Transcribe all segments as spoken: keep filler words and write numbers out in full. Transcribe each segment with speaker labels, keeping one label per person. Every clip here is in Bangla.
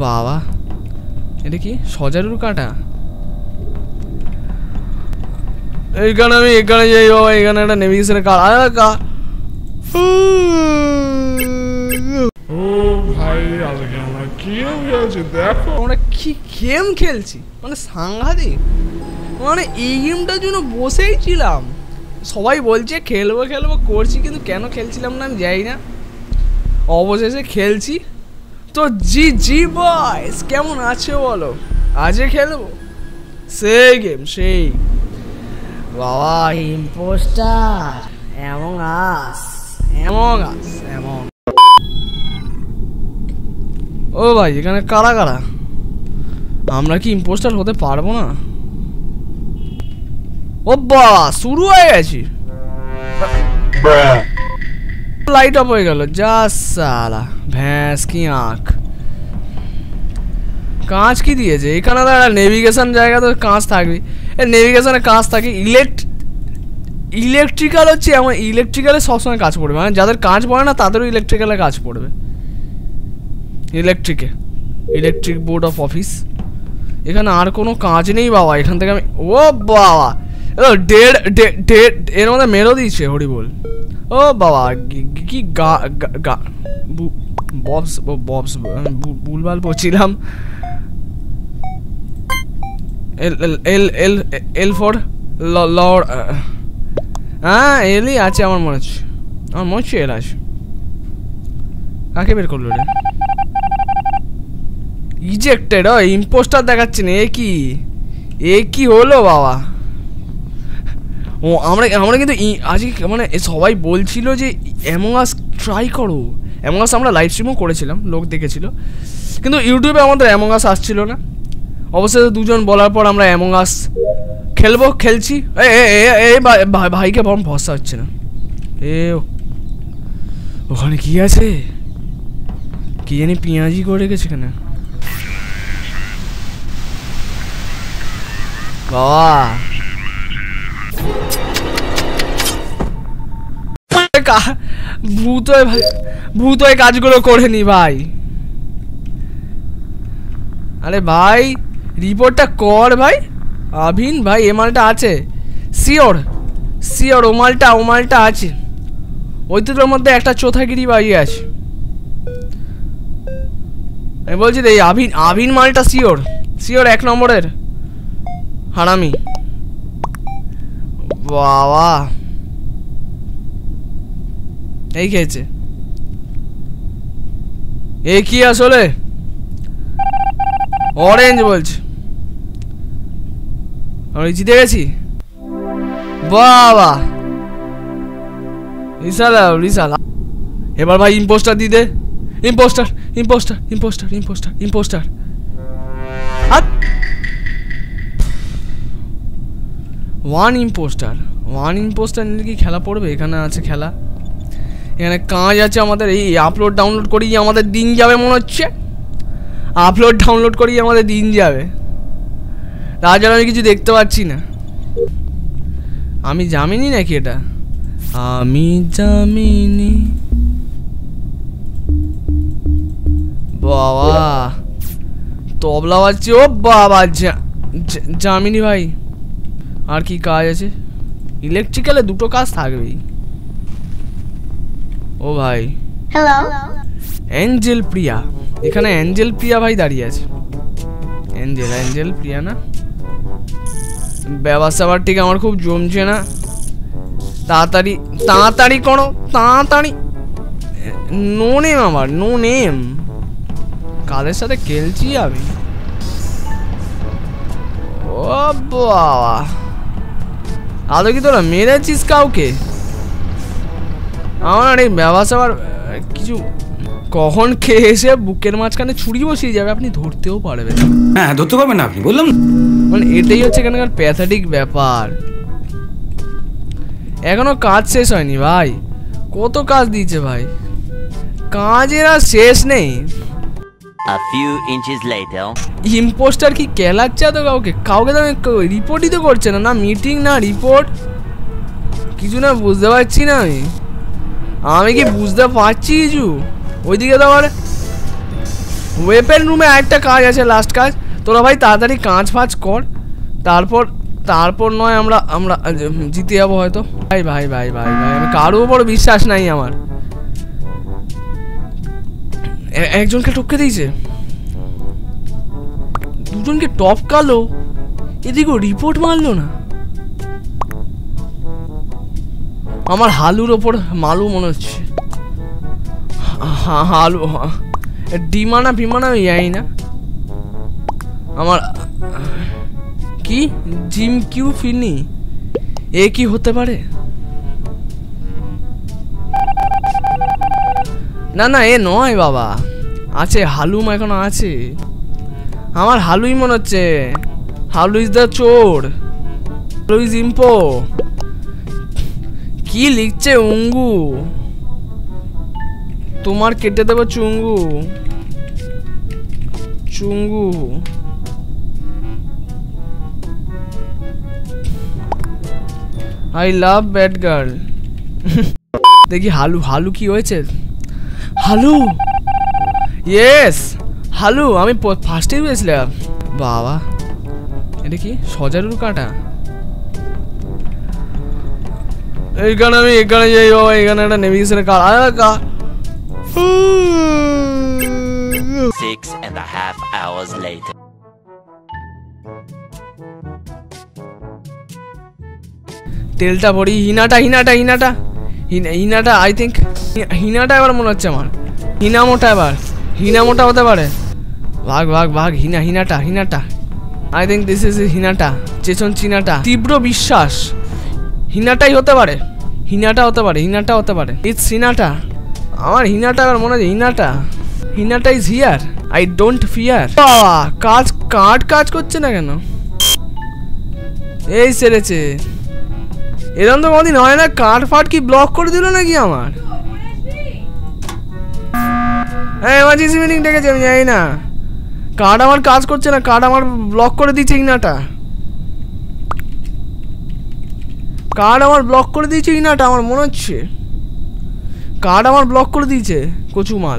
Speaker 1: বাবা, এটা কি সজারুর কাঁটা? এইখানে আমি এখানে যাই বাবা, এখানে একটা নেভিগেশনের কার্ড। আরে কা
Speaker 2: ও ভাই, আজকে আমরা কি খেলছি দেখো।
Speaker 1: আমরা কি গেম খেলছি, মানে সাংঘাতিক। মানে এই গেমটার জন্য বসেই ছিলাম, সবাই বলছে খেলবো খেলবো করছি, কিন্তু কেন খেলছিলাম না আমি জানি না। অবশেষে খেলছি তো। জি জি বয়েস, কেমন আছে বলো? আজকে খেলবো সেই গেম, সেই বাবা ইম্পোস্টার এমন আস এমন আস এমন। ও ভাই, এখানে কারা কারা? আমরা কি ইম্পোস্টার হতে পারবো না? ও বাবা, শুরু হয়ে গেছি। লাইট অফ হয়ে গেল, যা সালা ভ্যাঁস কি আঁখ। কাঁচ কি দিয়েছে এখানে? তো একটা নেভিগেশন জায়গা, তো কাঁচ থাকবে। নেভিগেশনে কাঁচ থাকে। ইলেক্ট ইলেকট্রিক্যাল হচ্ছে এমন, ইলেকট্রিক্যালে সবসময় কাজ পড়বে, মানে যাদের কাজ পড়ে না তাদেরও ইলেকট্রিক্যালে কাজ পড়বে। ইলেকট্রিকে ইলেকট্রিক বোর্ড অফ অফিস। এখানে আর কোনো কাজ নেই বাবা, এখান থেকে আমি ও বাবা ডেড ডেড এর মধ্যে মেরো দিয়েছে হরি বল। ও বাবা কি গা গা ববস ববস ভুলভাল বলছিলাম। L L L L for lord. হ্যাঁ এলই আছে আমার মনে হচ্ছে, আমার মনে হচ্ছে এল আছে। কাকে বের করলো রে? ইজেক্টেড। ও ইম্পোস্টার দেখাচ্ছে না, এ কি এ কি হলো বাবা? ও আমরা আমরা কিন্তু আজকে মানে সবাই বলছিল যে অ্যামং আস ট্রাই করো। অ্যামং আস আমরা লাইভ স্ট্রিমও করেছিলাম, লোক দেখেছিল, কিন্তু ইউটিউবে আমাদের অ্যামং আস আসছিল না। অবশ্যই দুজন বলার পর আমরা অ্যামং আস খেলবো, খেলছি। এই ভাইকে বরং ভরসা হচ্ছে না। এ ওখানে কি আছে কি জানি, পেঁয়াজি করে রেখেছে কেন বাবা? ভূত ভূত হয়ে কাজগুলো করে নি ভাই। আরে ভাই রিপোর্টটা কর ভাই। আভিন ভাই এ মালটা আছে শিওর শিওর, ও মালটা ও মালটা আছে। ওই দুটোর মধ্যে একটা চোথাগিরি বাড়ি আছে। আমি বলছি এই আভিন আভিন মালটা শিওর শিওর, এক নম্বরের হারামি বাবা। এই খেয়েছে এ কি আসলে? অরেঞ্জ বলছে, আমি জিতে গেছি বাবা। রিসাল রিসাল এবার ভাই ইম্পোস্টার দি দে। Impostor impostor impostor impostor impostor. One impostor one impostor নিলে কি খেলা পড়বে? এখানে আছে খেলা, এখানে কাজ আছে আমাদের। এই আপলোড ডাউনলোড করেই আমাদের দিন যাবে মনে হচ্ছে। আপলোড ডাউনলোড করেই আমাদের দিন যাবে, তার জন্য আমি কিছু দেখতে পাচ্ছি না। আমি জামিনি নাকি এটা? আমি জামিনি বাবা, তবলা বাজছে। ও বাবা জামিনি ভাই। আর কি কাজ আছে? ইলেকট্রিক্যালে দুটো কাজ থাকবেই। ও ভাই হ্যালো অ্যাঞ্জেল প্রিয়া, এখানে অ্যাঞ্জেল প্রিয়া ভাই দাঁড়িয়ে আছে। অ্যাঞ্জেল অ্যাঞ্জেল প্রিয়া না, ব্যবসা ঠিক আমার খুব জমছে না। তাড়াতাড়ি তাড়াতাড়ি করো তাড়াতাড়ি। নো নেম আমার, নো নেম। কাদের সাথে খেলছি আমি? ও বাবা, আদৌ কি তোরা মেরেছিস কাউকে? আমার এই ব্যবসা কিছু কখন খেয়ে এসে বুকের মাঝখানে ছুরি বসিয়ে যাবে, আপনি ধরতেও পারবেন।
Speaker 3: হ্যাঁ ধরতে পারবেন না আপনি, বললাম।
Speaker 1: মানে এটাই হচ্ছে এখানকার প্যাথেটিক ব্যাপার। এখনো কাজ শেষ হয়নি ভাই, কত কাজ দিয়েছে ভাই, কাজের আর শেষ নেই।
Speaker 4: A few inches later.
Speaker 1: Impostor কি কেলাচ্ছে তো কাউকে? কাউকে তো রিপোর্টই তো করছে না, না মিটিং না রিপোর্ট, কিছু না। বুঝতে পারছি না আমি আমি কি বুঝতে পারছি কিছু? ওইদিকে তো আবার ওয়েপেন রুমে একটা কাজ আছে, লাস্ট কাজ। তোরা ভাই তাড়াতাড়ি কাজ ফাজ কর, তারপর তারপর নয় আমরা আমরা জিতে যাবো হয়তো। ভাই ভাই ভাই ভাই ভাই আমি কারো উপর বিশ্বাস নাই আমার। একজনকে টপকে দিয়েছে, দুজনকে টপকালো, এদিকেও রিপোর্ট মারলো না। আমার হালুর ওপর মালু মনে হচ্ছে। হ্যাঁ হালু, ডিমানা ফিমানা আমি জানি না। আমার কি জিম কিউ ফিনি, এ কি হতে পারে? না না এ নয় বাবা, আছে হালুম এখনো আছে। আমার হালুই মনে হচ্ছে। হালু ইজ দ্য চোর, হালু ইজ ইম্পো। কি লিখছে উঙ্গু, তোমার কেটে দেবো চুঙ্গু চুঙ্গু। I love bad girl. দেখি হালু, হালু কি হয়েছে? হালু, ইয়েস হালু, আমি ফার্স্টেই পেয়েছিলাম। বাবা এটা কি সজারুর কাঁটা? এইখানে আমি এখানে যাই বাবা, এখানে একটা নেভিগেশনের card.
Speaker 4: Six and a half hours later.
Speaker 1: তেলটা ভরি। হিনাটা হিনাটা হিনাটা হিনাটা আই থিঙ্ক হিনাটা এবার মনে হচ্ছে আমার। হিনামোটা এবার, হিনামোটা হতে পারে। ভাগ ভাগ ভাগ, হিনা হিনাটা হিনাটা আই থিঙ্ক দিস ইজ হিনাটা। চেচন চিনাটা, তীব্র বিশ্বাস। হিনাটাই হতে পারে, হিনাটা হতে পারে, হিনাটা হতে পারে। ইটস হিনাটা। আমার হিনাটা এবার মনে হচ্ছে হিনাটা। হিনাটা is here, I don't fear. বাবা কাজ কাট কাজ করছে না কেন? এই সেরেছে, এরকম তো কোনদিন হয় না। কার্ড ফাট কি ব্লক করে দিল নাকি আমার? হ্যাঁ এমার্জেন্সি মিটিং ডেকেছে, আমি জানি না। কার্ড আমার কাজ করছে না, কার্ড আমার ব্লক করে দিচ্ছে ইনাটা। কার্ড আমার ব্লক করে দিয়েছে ইনাটা, আমার মনে হচ্ছে কার্ড আমার ব্লক করে দিয়েছে কচু মাল।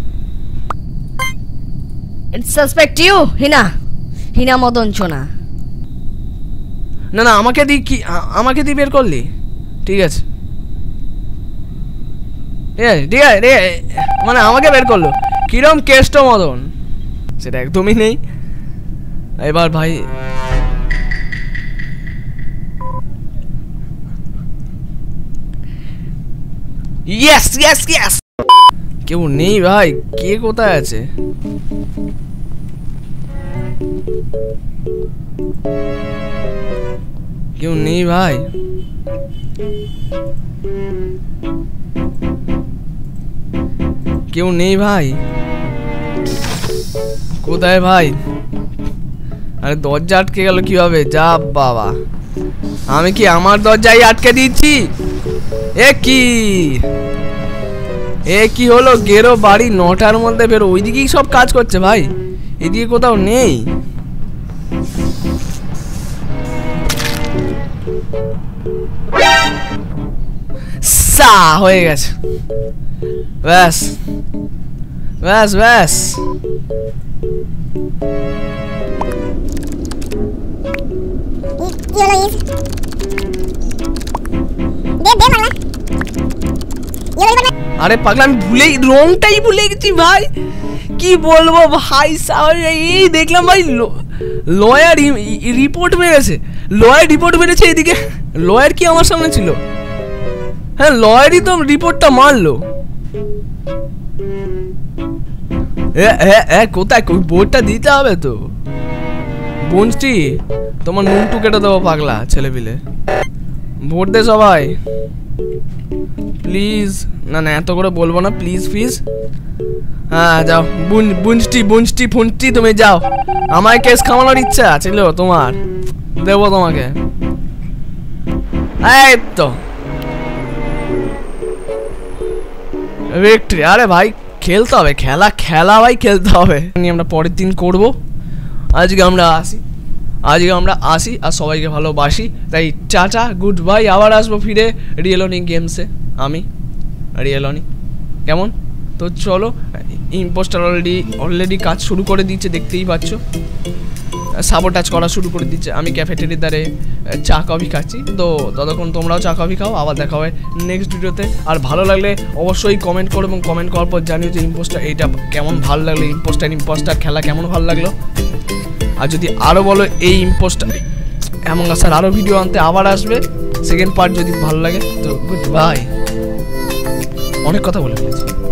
Speaker 5: ইটস সাসপেক্ট ইউ হিনা, হিনা মদন ছোনা।
Speaker 1: না না আমাকে দি, কি আমাকে দি বের করলি? ঠিক আছে ঠিক আছে ঠিক আছে, মানে আমাকে বের করলো। কিরম কেষ্ট মদন সেটা একদমই নেই। এবার ভাই ইয়েস ইয়েস ইয়েস, কেউ নেই ভাই। কে কোথায় আছে? কেউ নেই ভাই। কেউ নেই ভাই, কোথায় ভাই? আরে দরজা আটকে গেল কিভাবে? যা বাবা, আমি কি আমার দরজায় আটকে দিচ্ছি? এ কি এ কি হলো? গেরো বাড়ি নটার মধ্যে বেরো, ওইদিকেই সব কাজ করছে ভাই, এদিকে কোথাও নেই। সা হয়ে গেছে, ব্যাস ব্যাস ব্যাস। আরে পাগলা আমি ভুলেই রংটাই ভুলে গেছি ভাই, কি বলবো ভাই সাহেব। এই দেখলাম ভাই লয়ার রিপোর্ট মেরেছে, লয়ার রিপোর্ট মেরেছে এদিকে। লয়ার কি আমার সামনে ছিল? হ্যাঁ লয়ারই তো রিপোর্টটা মারলো। কোথায় বোর্ডটা দিতে হবে তো? বঞ্চি তোমার নুনটু কেটে দেবো পাগলা ছেলে পিলে। ভোট দে সবাই প্লিজ। না না এত করে বলবো না, প্লিজ প্লিজ। হ্যাঁ যাও, বুঞ্চটি বুঞ্চটি ফুঞ্চটি তুমি যাও। আমায় কেস খাওয়ানোর ইচ্ছা ছিল তোমার, দেবো তোমাকে। এই তো ভিক্টরি। আরে ভাই খেলতে হবে, খেলা খেলা ভাই খেলতে হবে। আমরা পরের দিন করব। আজকে আমরা আসি, আজকে আমরা আসি আর সবাইকে ভালোবাসি। তাই টাটা গুড বাই। আবার আসবো ফিরে রিয়েলনি গেমসে, আমি রিয়েলনি। কেমন তো চলো। ইম্পোস্টার অলরেডি অলরেডি কাজ শুরু করে দিয়েছে, দেখতেই পাচ্ছ। সাবোটাজ করা শুরু করে দিচ্ছে। আমি ক্যাফেটেরিয়ার ধারে চা কফি খাচ্ছি। তো ততক্ষণ তোমরাও চা কফি খাও, আবার দেখা হবে নেক্সট ভিডিওতে। আর ভালো লাগলে অবশ্যই কমেন্ট করো, এবং কমেন্ট করার পর জানিও যে ইম্পোস্টার এইটা কেমন ভালো লাগলো, ইম্পোস্টার ইম্পোস্টার খেলা কেমন ভালো লাগলো। আর যদি আরও বলো এই ইম্পোস্টার এমন আসার আরও ভিডিও আনতে আবার আসবে সেকেন্ড পার্ট যদি ভালো লাগে। তো গুড বাই, অনেক কথা বলে ফেলেছি।